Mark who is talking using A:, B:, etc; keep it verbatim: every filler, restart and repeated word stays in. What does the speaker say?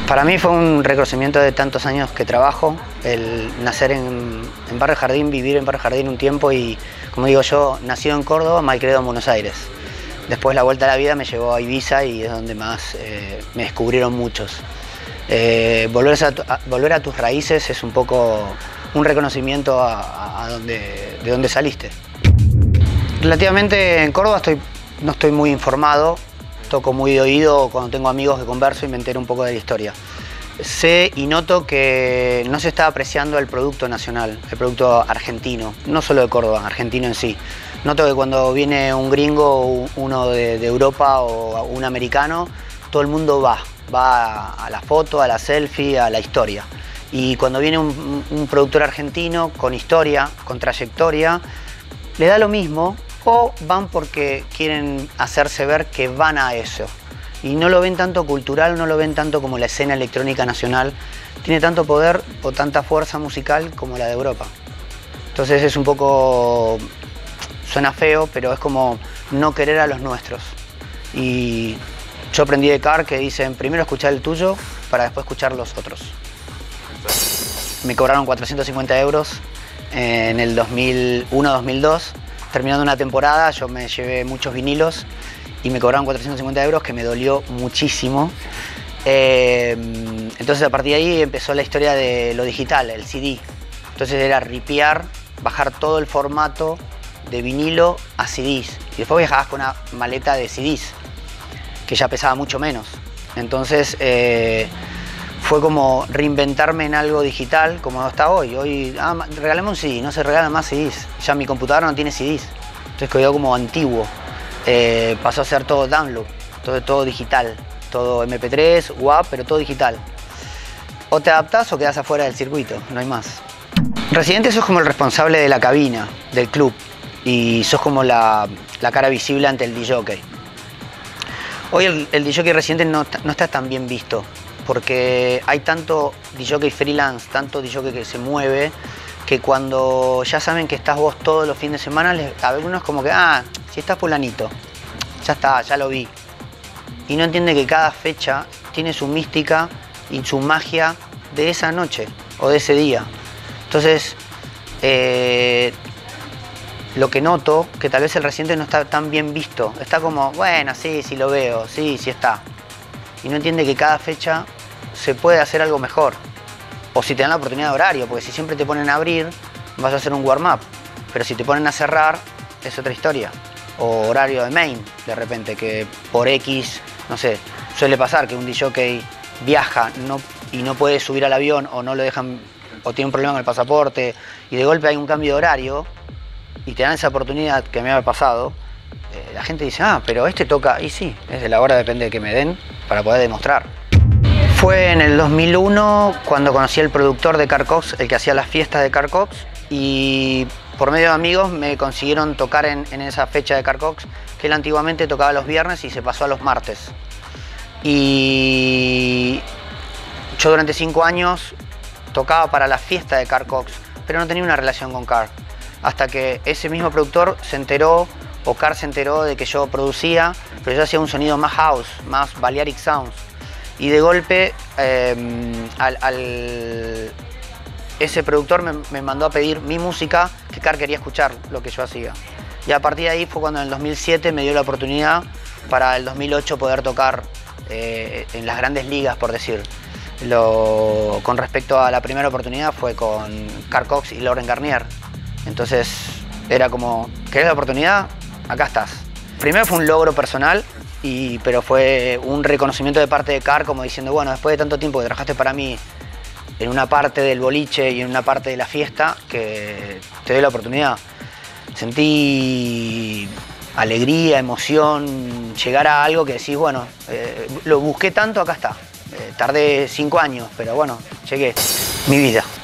A: Para mí fue un reconocimiento de tantos años que trabajo, el nacer en, en Barrio Jardín, vivir en Barrio Jardín un tiempo y, como digo yo, nacido en Córdoba, malcriado en Buenos Aires. Después la vuelta a la vida me llevó a Ibiza y es donde más eh, me descubrieron muchos. Eh, volver, a tu, a, volver a tus raíces es un poco un reconocimiento a, a donde, de dónde saliste. Relativamente en Córdoba estoy, no estoy muy informado. Toco muy de oído cuando tengo amigos que converso y me entero un poco de la historia. Sé y noto que no se está apreciando el producto nacional, el producto argentino, no solo de Córdoba, argentino en sí. Noto que cuando viene un gringo, uno de, de Europa o un americano, todo el mundo va, va a la foto, a la selfie, a la historia. Y cuando viene un, un productor argentino con historia, con trayectoria, le da lo mismo. O van porque quieren hacerse ver que van a eso. Y no lo ven tanto cultural, no lo ven tanto como la escena electrónica nacional. Tiene tanto poder o tanta fuerza musical como la de Europa. Entonces es un poco... suena feo, pero es como no querer a los nuestros. Y yo aprendí de Car que dicen primero escuchar el tuyo para después escuchar los otros. Me cobraron cuatrocientos cincuenta euros en el dos mil uno dos mil dos. Terminando una temporada, yo me llevé muchos vinilos y me cobraron cuatrocientos cincuenta euros, que me dolió muchísimo. Eh, entonces a partir de ahí empezó la historia de lo digital, el C D. Entonces era ripear, bajar todo el formato de vinilo a C Ds. Y después viajabas con una maleta de C Ds, que ya pesaba mucho menos. Entonces eh, fue como reinventarme en algo digital, como está hoy. Hoy, ah, regalame un C D, no se regalan más C Ds. Ya mi computadora no tiene C Ds. Entonces quedó como antiguo. Eh, pasó a ser todo download, todo, todo digital. Todo eme pe tres, W A V, pero todo digital. O te adaptás o quedás afuera del circuito, no hay más. Residente sos como el responsable de la cabina, del club. Y sos como la, la cara visible ante el D J. Hoy el, el D J residente no, no está tan bien visto, porque hay tanto D J freelance, tanto D J que se mueve, que cuando ya saben que estás vos todos los fines de semana, les, a algunos como que, ah, si estás fulanito, ya está, ya lo vi. Y no entiende que cada fecha tiene su mística y su magia de esa noche o de ese día. Entonces, eh, lo que noto, que tal vez el residente no está tan bien visto. Está como, bueno, sí, sí lo veo, sí, sí está. Y no entiende que cada fecha se puede hacer algo mejor. O si te dan la oportunidad de horario, porque si siempre te ponen a abrir, vas a hacer un warm-up. Pero si te ponen a cerrar, es otra historia. O horario de main, de repente, que por X, no sé, suele pasar que un D J viaja no, y no puede subir al avión o no lo dejan, o tiene un problema con el pasaporte, y de golpe hay un cambio de horario, y te dan esa oportunidad que me había pasado, eh, la gente dice, ah, pero este toca, y sí, es de la hora, depende de que me den, para poder demostrar. Fue en el dos mil uno cuando conocí al productor de Carl Cox, el que hacía las fiestas de Carl Cox, y por medio de amigos me consiguieron tocar en, en esa fecha de Carl Cox, que él antiguamente tocaba los viernes y se pasó a los martes. Y yo durante cinco años tocaba para la fiesta de Carl Cox, pero no tenía una relación con Carl. Hasta que ese mismo productor se enteró, o Carl se enteró de que yo producía, pero yo hacía un sonido más house, más Balearic Sounds. Y de golpe, eh, al, al, ese productor me, me mandó a pedir mi música, que Carl quería escuchar lo que yo hacía. Y a partir de ahí fue cuando en el dos mil siete me dio la oportunidad para el dos mil ocho poder tocar eh, en las grandes ligas, por decir. Lo, con respecto a la primera oportunidad fue con Carl Cox y Laurent Garnier. Entonces era como, ¿querés la oportunidad? Acá estás. Primero fue un logro personal, y, pero fue un reconocimiento de parte de Carl, como diciendo, bueno, después de tanto tiempo que trabajaste para mí en una parte del boliche y en una parte de la fiesta, que te doy la oportunidad. Sentí alegría, emoción, llegar a algo que decís, bueno, eh, lo busqué tanto, acá está. Eh, tardé cinco años, pero bueno, llegué. Mi vida.